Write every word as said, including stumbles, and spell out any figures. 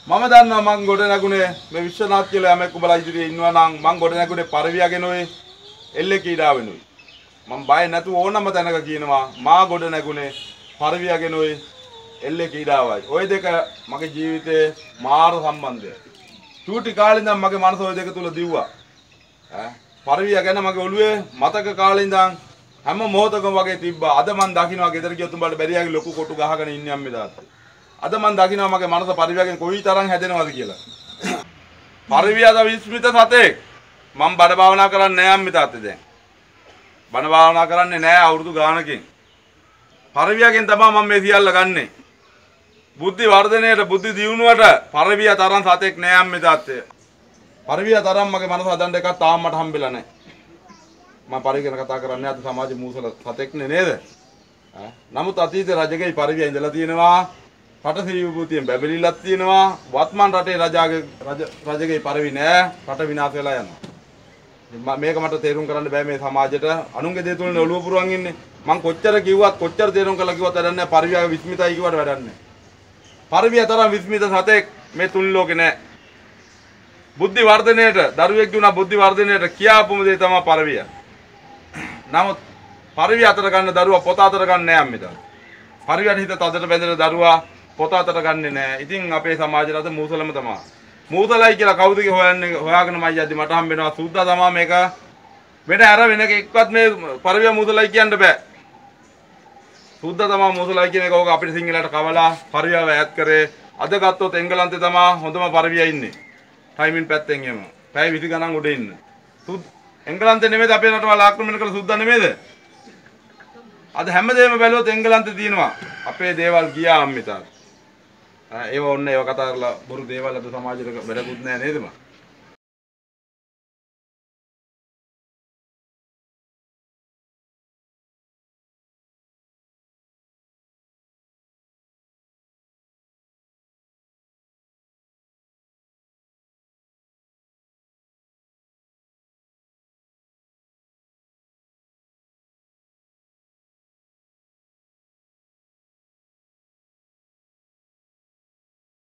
මම දන්නවා මං ගොඩ නැගුණේ මේ විශ්වනාත් කියලා යමෙක් උඹලා ඉදිරියේ ඉන්නවා නම් මං ගොඩ නැගුණේ පරිවියගෙනුයි එල්ලේ කීඩාවෙනුයි. මම බය නැතුව ඕනම තැනක කියනවා මා ගොඩ නැගුණේ පරිවියගෙනුයි එල්ලේ කීඩාවයි. ওই දෙක මගේ ජීවිතේ මාර සම්බන්ධය. චූටි කාලේ ඉඳන් මගේ මනස ওই දෙක තුල දිව්වා. ඈ පරිවිය ගැන මගේ ඔළුවේ මතක කාලේ ඉඳන් හැම මොහොතකම වගේ තිබ්බා. අද මං දකින්නවා ගෙදර ගියොත් උඹට බැරියාගේ ලොකු කොටු ගහගෙන ඉන්නේ අම්මේ තාත්තේ. අද මං දකින්නවා මගේ මනස පරිවියගෙන් කොයි තරම් හැදෙනවද කියලා. පරිවියද විස්මිත සතෙක්. මම බඩ භාවනා කරන්නේ නැහැ අම්මේ තාත්තේ දැන්. බණ භාවනා කරන්නේ නැහැ අවුරුදු ගානකින්. පරිවියගෙන් තමයි මම මේ සියල්ල ගන්නෙ. බුද්ධි වර්ධනයට බුද්ධි දියුණුවට පරිවිය තරම් සතෙක් නෑ අම්මේ තාත්තේ. පරිවිය තරම් මගේ මනස හදන්න එකක් තාම මට හම්බෙලා නැහැ. මම පරිවිය ගැන කතා කරන්නේ අද සමාජ මූසල සතෙක්නේ නේද? ඈ නමුත් අතීතේ රජගේ පරිවිය ඉඳලා තියෙනවා. රට සිරි විභූතියෙන් බැබලිලක් තියෙනවා. වත්මන් රටේ රජාගේ රජ රජගේ පරිවි නෑ. රට විනාශ වෙලා යනවා. මේක මට තේරුම් කරන්න බෑ මේ සමාජයට. අනුන්ගේ දේ තුලනේ ඔළුව පුරවන් ඉන්නේ. මං කොච්චර කිව්වත් කොච්චර තේරුම් කළා කිව්වත් වැඩක් නෑ. පරිවිය විස්මිතයි කිව්වට වැඩක් නෑ. පරිවිය තරම් විස්මිත සතෙක් මේ තුන් ලෝකේ නෑ. බුද්ධි වර්ධනයට දරුවෙක් දුනා බුද්ධි වර්ධනයට කියාපුම දේ තමයි පරිවිය. නමුත් පරිවිය අතර ගන්න දරුවා පොත අතර ගන්න නෑ අම්මිතා. පරිවියට හිත තදට බැඳෙන දරුවා පොත අතට ගන්නෙ නෑ. ඉතින් අපේ සමාජයට අද මූසලම තමයි. මූසලයි කියලා කවුද හොයන්නේ හොයාගෙනම යද්දි මට හම්බ වෙනවා සුද්දා තමයි මේක. වෙන අර වෙන එකක්වත් මේ පරිවිය මූසලයි කියන්න බෑ. සුද්දා තමයි මූසලයි කියන එක ඕක අපිට සිංහලට කවලා පරිවියව ඈත් කරේ. අද ගත්තොත් එංගලන්තේ තමයි හොඳම පරිවිය ඉන්නේ. ටයිමින් පැත්තෙන් එම. පැය විසි ගණන් උඩ ඉන්න. සුද් එංගලන්තේ නෙමෙයිද අපේ රටවල් ආක්‍රමණය කළ සුද්දා නෙමෙයිද? අද හැමදේම බැලුවොත් එංගලන්තේ තියෙනවා. අපේ දේවල් ගියා අම්මිතා. ඒව ඔන්න ඒව කතා කරලා බොරු දේවල් අද සමාජයට වැඩකුත් නැහැ නේද මා?